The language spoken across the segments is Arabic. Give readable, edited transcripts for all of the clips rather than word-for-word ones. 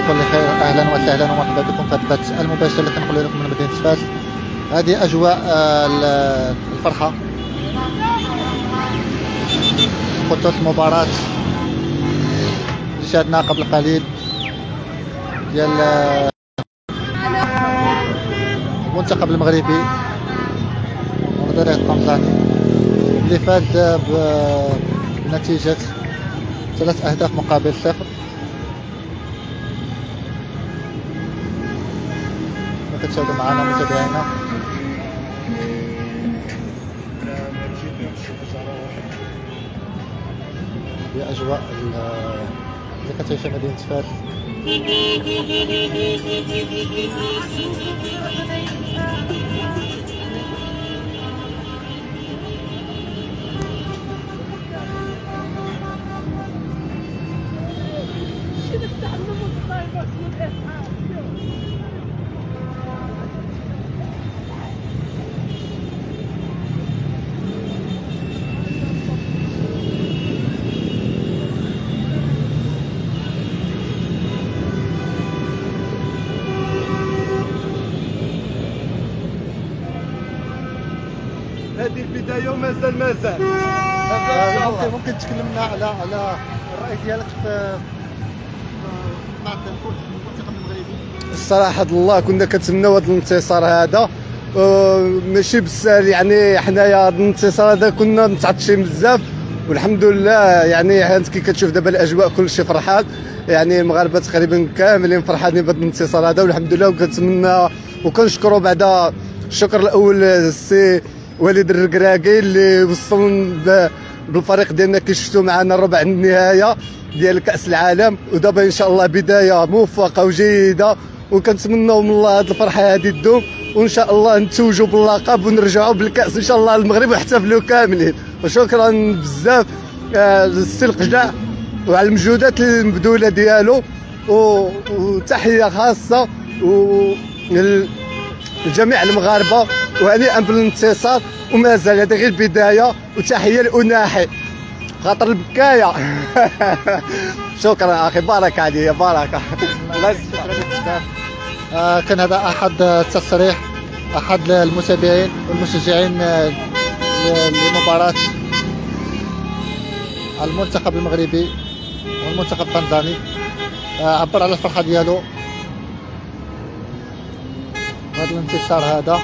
بكل خير. اهلا وسهلا ومرحبا بكم في هذا البث المباشر اللي كنقول لكم من مدينه فاس. هذه اجواء الفرحه، خطوط المباراه اللي شاهدناها قبل قليل ديال المنتخب المغربي ونظيره الطنجاني اللي فاز بنتيجه 3 أهداف مقابل 0. كتشاهدوا معنا متابعينا هي اجواء اللي كتعيشها مدينه فاس. هذه البدايه ومازال ممكن تكلمنا على الراي ديالك في مع الفوز بالمنتخب المغربي؟ الصراحه الله كنا كنتمناو هذا الانتصار هذا، ماشي بالسهل. يعني حنايا هذا الانتصار هذا كنا متعطشين بزاف، والحمد لله. يعني انت كي كتشوف دابا الاجواء كلشي فرحان، يعني المغاربه تقريبا كاملين فرحانين بهذا الانتصار هذا، والحمد لله. وكنتمنى وكنشكروا بعدا الشكر الاول السي وليد الركراكي اللي وصلنا بالفريق ديالنا كي شفتوا معنا ربع النهايه ديال كاس العالم. ودابا ان شاء الله بدايه موفقه وجيده، وكنتمنوا من الله هذه الفرحه هذه تدوم، وان شاء الله نتوجوا باللقب ونرجعوا بالكاس ان شاء الله للمغرب ونحتفلوا كاملين. وشكرا بزاف للسي القجع وعلى المجهودات المبذوله ديالو، وتحيه خاصه لجميع المغاربه، وهنيئا بالانتصار. ومازال هذه غير البدايه. وتحيه لأناحي خاطر البكايه. شكرا اخي، بارك عليا، بارك. الله يسلمك. كان هذا احد التصريح احد المتابعين والمشجعين لمباراه المنتخب المغربي والمنتخب التنزاني. عبر على الفرحه ديالو بهذا الانتصار هذا.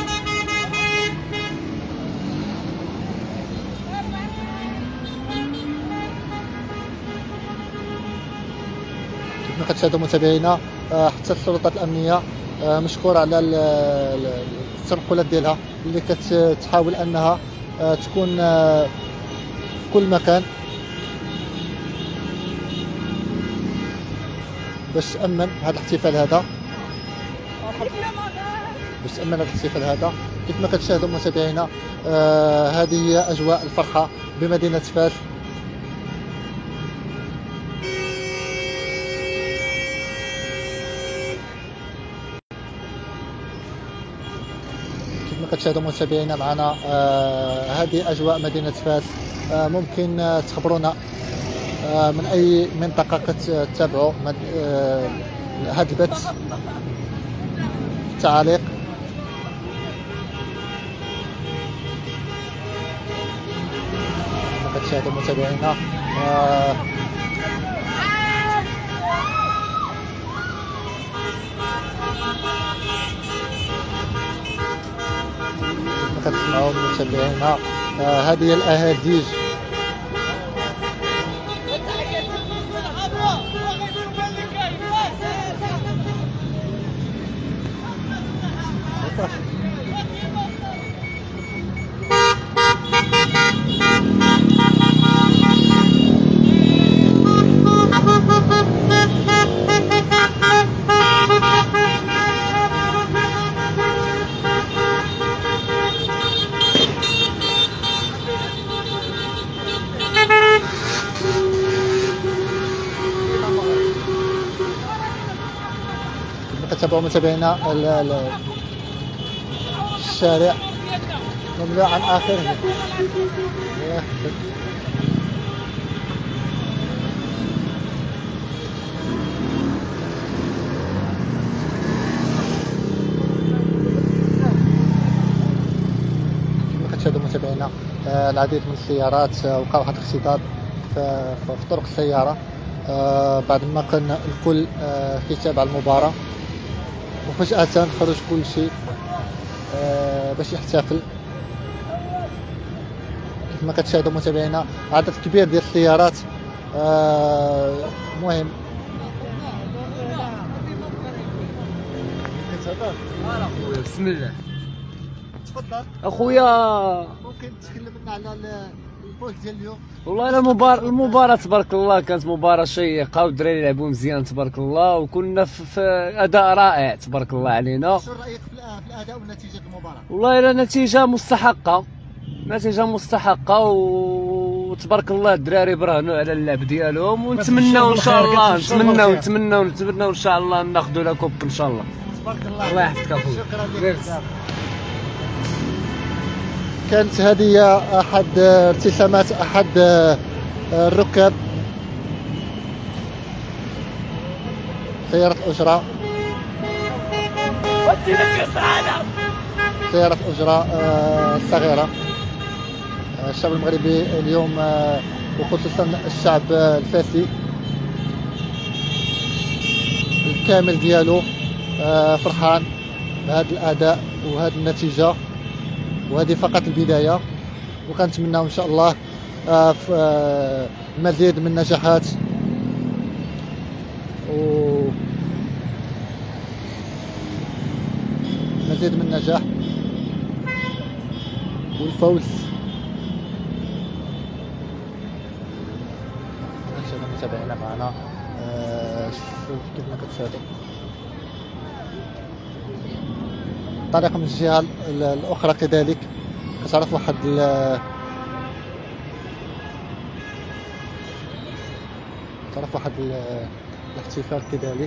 كما كتشاهدوا متابعينا، حتى السلطات الامنيه مشكوره على التنقلات ديالها اللي كتحاول انها تكون في كل مكان باش تامن هذا الاحتفال هذا. كيف ما كتشاهدوا متابعينا، هذه هي اجواء الفرحه بمدينه فاس. كيف ما كتشاهدوا متابعينا معنا، هذه اجواء مدينه فاس. ممكن تخبرونا من اي منطقه كتتابعوا هذا البث، التعاليق. كتشاهدوا متابعينا، كتسمعوا متابعينا، هذه هي الاهازيج. كتابعوا متابعينا الشارع مملوء عن اخره. العديد من السيارات وقع واحد الاختطاف في طرق السيارة بعد ما كان الكل كيتابع المباراة، وفجأة خرج كل شيء باش يحتفل. كما كتشاهدوا متابعينا عدد كبير ديال السيارات. مهم بسم الله. تفضل اخويا، ممكن تكلم لنا على الفوز ديال اليوم؟ والله انا المباراة تبارك الله كانت مباراة شيقة والدراري لعبوا مزيان تبارك الله، وكنا في اداء رائع تبارك الله علينا. شنو رايك في الاداء ونتيجه المباراه؟ والله الا نتيجة مستحقة، نتيجة مستحقة، وتبارك الله الدراري برهنوا على اللعب ديالهم، ونتمناو ان شاء الله نتمناو ان شاء الله ناخذوا لا كوب ان شاء الله. تبارك الله. الله يحفظك اخويا. شكرا لك بزاف. كانت هذه احد ابتسامات احد الركاب. سيارة أجرة، سيارة أجرة صغيرة. الشعب المغربي اليوم وخصوصا الشعب الفاسي الكامل ديالو فرحان بهذا الأداء وهذه النتيجة، وهذه فقط البداية، وكنتمناو إن شاء الله المزيد من النجاحات مزيد من النجاح والفوز. نشاهد متابعينا معنا كيف ما كتشاهدوا. الطريقة من الجهة الأخرى كذلك كتعرف واحد الاحتفال كذلك.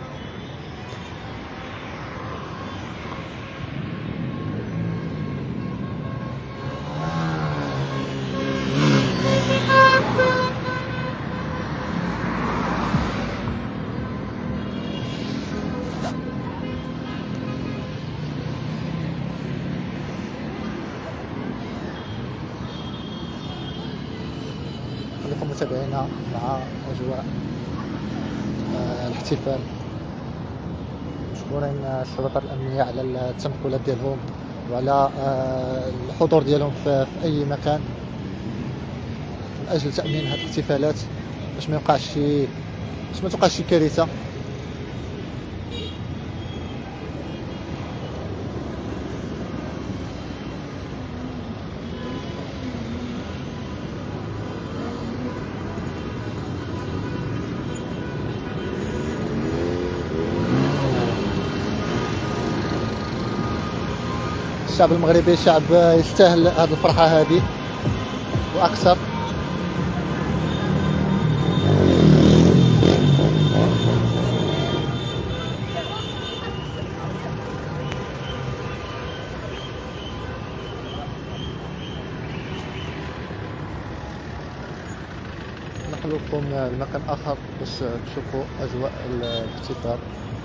خليكم متابعينا مع أجواء الاحتفال. مشكورين السلطات الأمنية على التنقلات ديالهم وعلى الحضور ديالهم في أي مكان من أجل تأمين هذه الاحتفالات باش ما توقعش شي كارثة. الشعب المغربي شعب يستاهل هذه الفرحة هذه وأكثر. نحلكم لمكان آخر باش تشوفوا أجواء الاحتفال.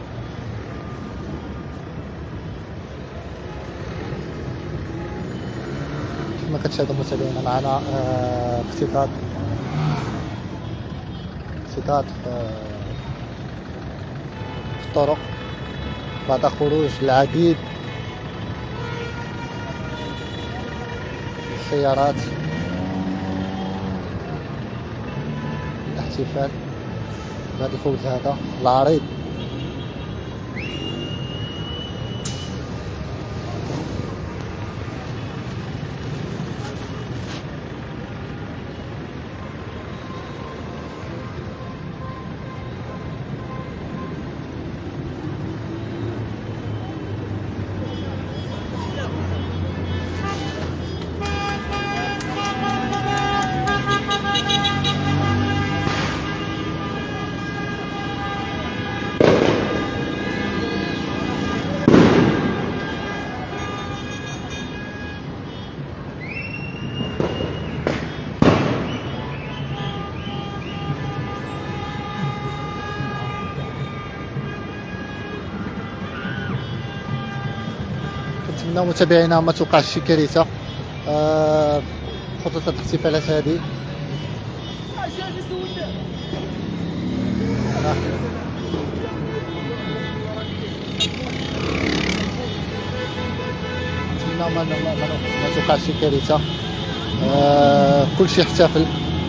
كما كتشاهدوا متابعينا معنا اختطاف في الطرق بعد خروج العديد السيارات الاحتفال بهذا الفوز هذا العريض. كنتمنى متابعينا ما توقعش شي كارثه. بخصوص الاحتفالات هذه. نتمنى ما توقعش شي كارثه. كلشي احتفل.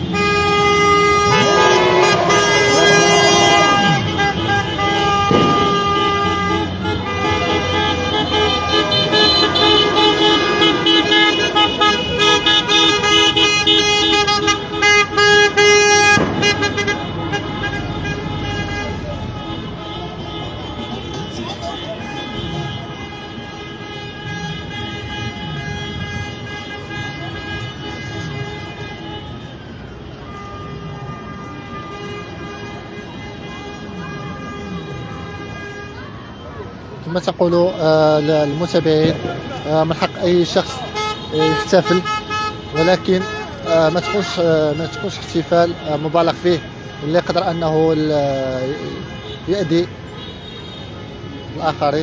كما تقولوا المتابعين، من حق اي شخص يحتفل، ولكن ما تكونش احتفال مبالغ فيه اللي يقدر انه يؤذي الاخرين.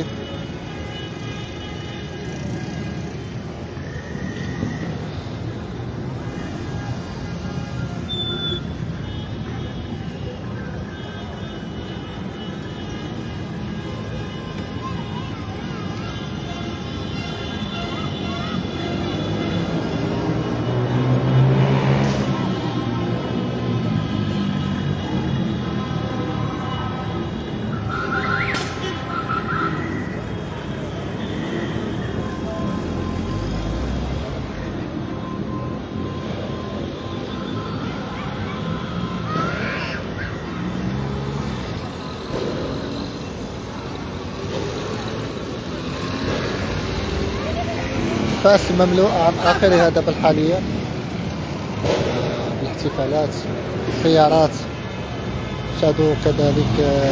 فاس مملوء عن آخرها دابا حاليا. الاحتفالات، الخيارات، شادو كذلك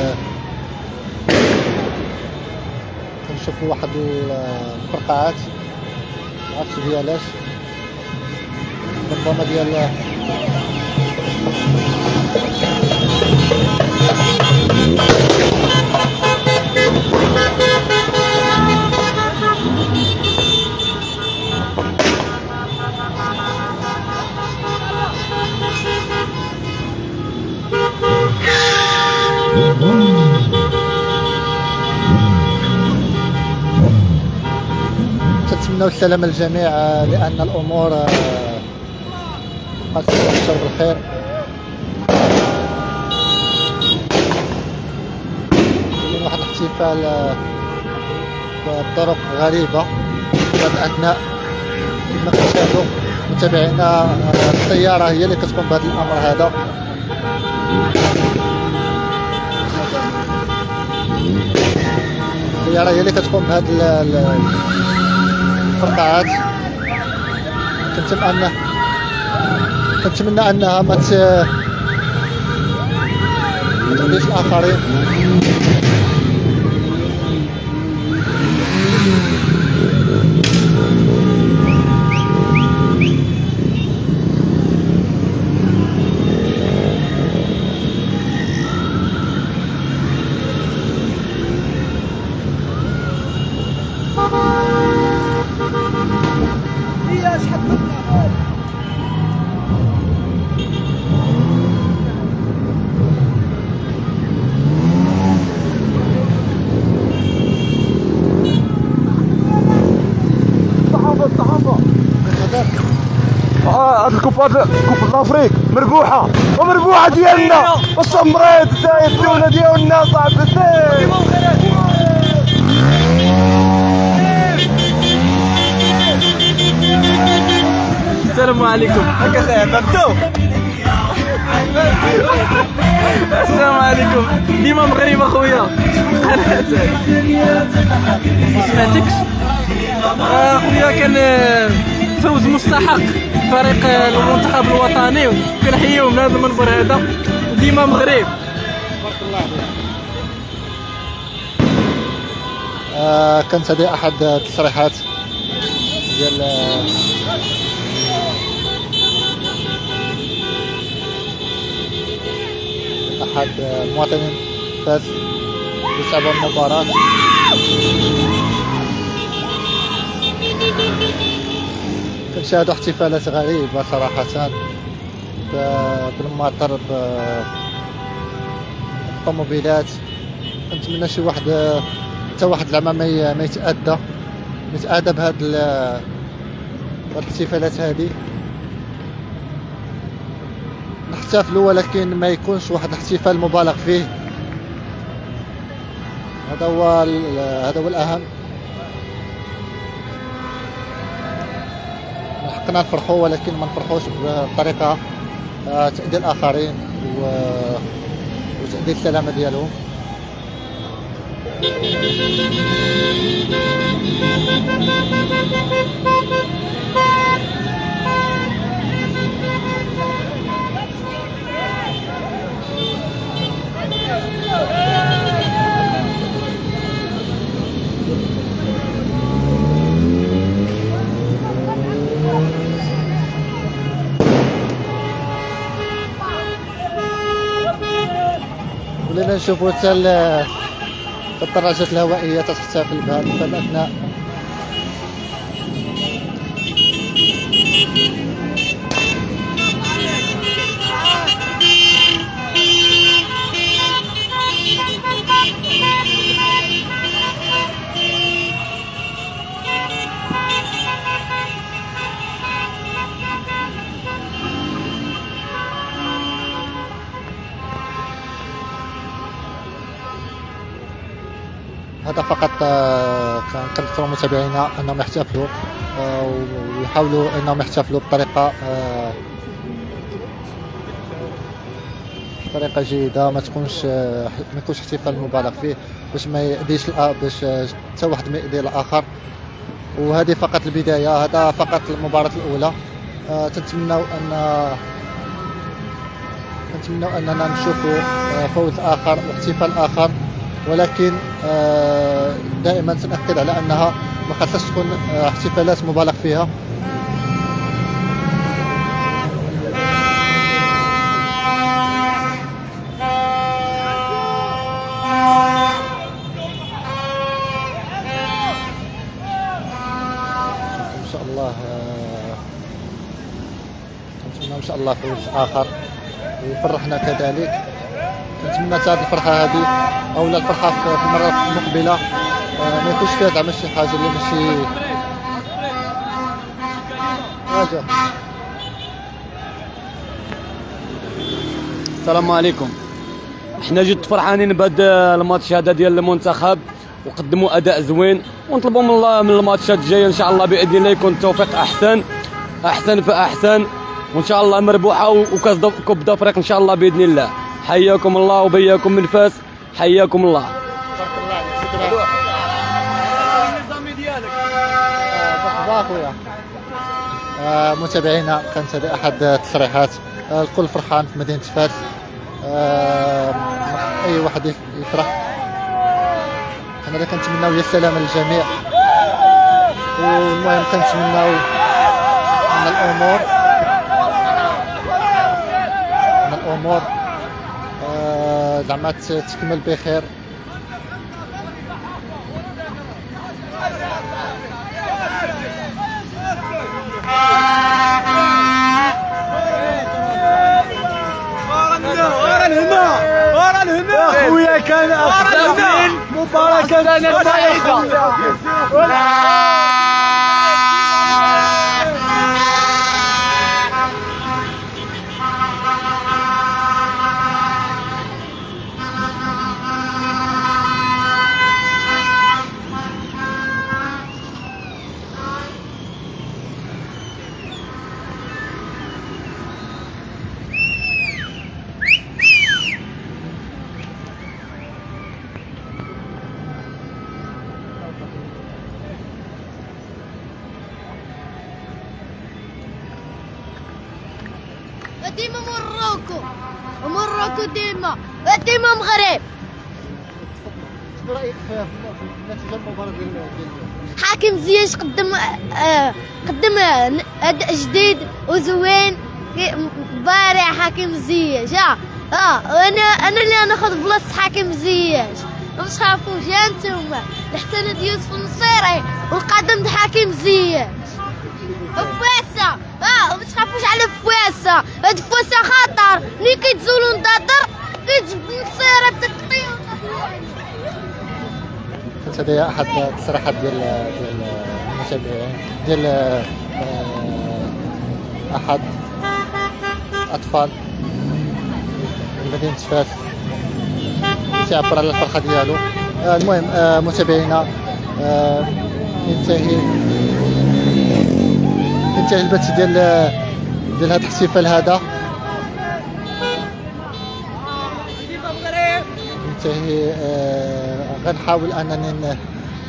كنشوفوا واحد الفرقعات معرفتش ديالاش، ربما ديال نتمنوا السلامة للجميع، لأن الأمور قد تبشر بالخير. كاين واحد الاحتفال بطرق غريبة في الأثناء كما كتشاهدوا متابعينا. السيارة هي اللي كتقوم بهذا الأمر هذا. السيارة هي اللي كتقوم بهذه الفرقعات. كنتمنى انها ما تأذيش الاخرين. هاد الكوب لافريك مربوحه ومربوحه ديالنا والصمريت تاهي الدوله ديالنا صاحبي. السلام عليكم. هكا نبداو. السلام عليكم. ديما مغرب اخويا. ما سمعتكش اخويا. كان فوز مستحق فريق المنتخب الوطني، كنحييهم من هذا المنبر هذا. ديما مغرب. بارك الله. كانت هذه احد التصريحات ديال احد المواطنين فاس يتابعوا المباراة. كنشاهدوا احتفالات غريبة صراحة بالمطر بالطوموبيلات. كنتمنى شي واحد حتى واحد زعما ما يتأدى بهاد الاحتفالات هذه. نحتفلوا ولكن ما يكونش واحد الاحتفال مبالغ فيه. هذا هو الأهم. حقنا نفرحوا ولكن ما نفرحوش بطريقة تأذي الآخرين وتأذي السلامة ديالهم. ولينا نشوفوا حتى الدراجات الهوائية تحتفل بهذا الأثناء. هذا فقط كنذكروا متابعينا انهم يحتفلوا ويحاولوا انهم يحتفلوا بطريقه جيده، ما يكونش احتفال مبالغ فيه باش ما يأذيش باش حتى واحد ما يأذي الاخر. وهذه فقط البدايه، هذا فقط المباراه الاولى. تنتمنوا اننا نشوفوا فوز اخر واحتفال اخر، ولكن دائما تنأكد على انها ما خاصهاش تكون احتفالات مبالغ فيها. ان شاء الله نتمنى ان شاء الله فوز اخر ويفرحنا كذلك. نتمنى هذه الفرحه هذه او الفرحه في المرات المقبله ما يكونش فيها زعما شي حاجه اللي ماشي حاجه. السلام عليكم. حنا جد فرحانين بهذا الماتش هذا ديال المنتخب، وقدموا اداء زوين، ونطلبوا من الله من الماتشات الجايه ان شاء الله باذن الله يكون التوفيق احسن فاحسن، وان شاء الله مربوحه وكاس كوب افريقيا ان شاء الله باذن الله. حياكم الله وبياكم من فاس، حياكم الله. بارك الله عليك، شكرا. النظامي ديالك اخويا. متابعينا، كانت هذه احد التصريحات. الكل فرحان في مدينه فاس. اي واحد يفرح. حنا كنتمناو هي السلامه للجميع، والمهم كنتمناو ان الامور زعما تكمل بخير. ورا الهنا خويا كان افضل مباراه كانت سعيده. ديما موروكو ديما مغرب. شنو رايك في نتيجه المباراه ديال اليوم؟ حاكم زياش قدم اداء جديد وزوين. بارع حاكم زياش. انا اللي ناخذ بلاصه حاكم زياش. ما تخافوش يا نتوما. الحسنة يوسف النصيري والقدم د حاكم زياش. فواسه ما تخافوش على فواسه. هاد فواسه خطر ملي كيتزولوا نضاطر كتجبد السياره تطير. كانت هذه احد التصريحات ديال المتابعين ديال احد اطفال من مدينه فاس تعبر على الفرحه ديالو. المهم متابعينا ينتهي البث ديال هذا الاحتفال هذا. ينتهي غنحاول انني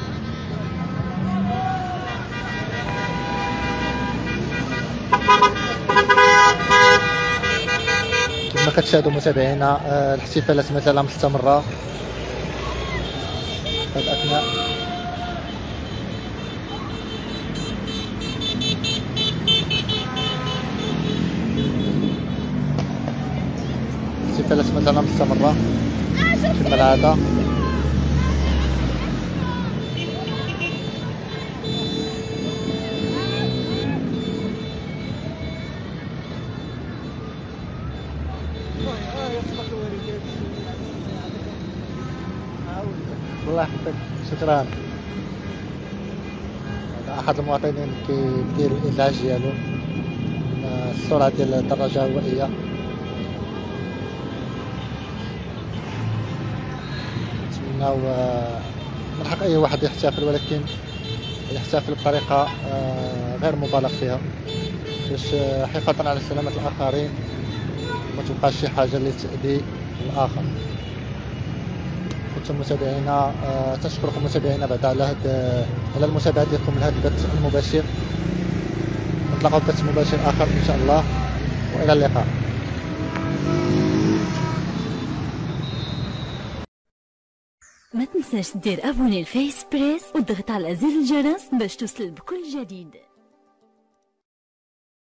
كما كتشاهدوا متابعينا الاحتفالات مازال مستمره في الاثناء. الاحتفالات مازال مستمره كما العاده. الله يحفظك شكرا. هذا احد المواطنين كيدير الازعاج ديالو من السرعه ديال الدراجه الهوائيه. نتمناو من حق اي واحد يحتفل، ولكن يحتفل بطريقه غير مبالغ فيها باش حفاظا على سلامه الاخرين ما تبقاش شي حاجه اللي تأذي الاخر. كنتم متابعينا تشكركم متابعينا بعد على المتابعه ديالكم لهذا البث المباشر. نتلاقاو في بث مباشر اخر ان شاء الله، والى اللقاء. ما تنساش دير ابوني الفيس بريس وضغط على زر الجرس باش توصل بكل جديد.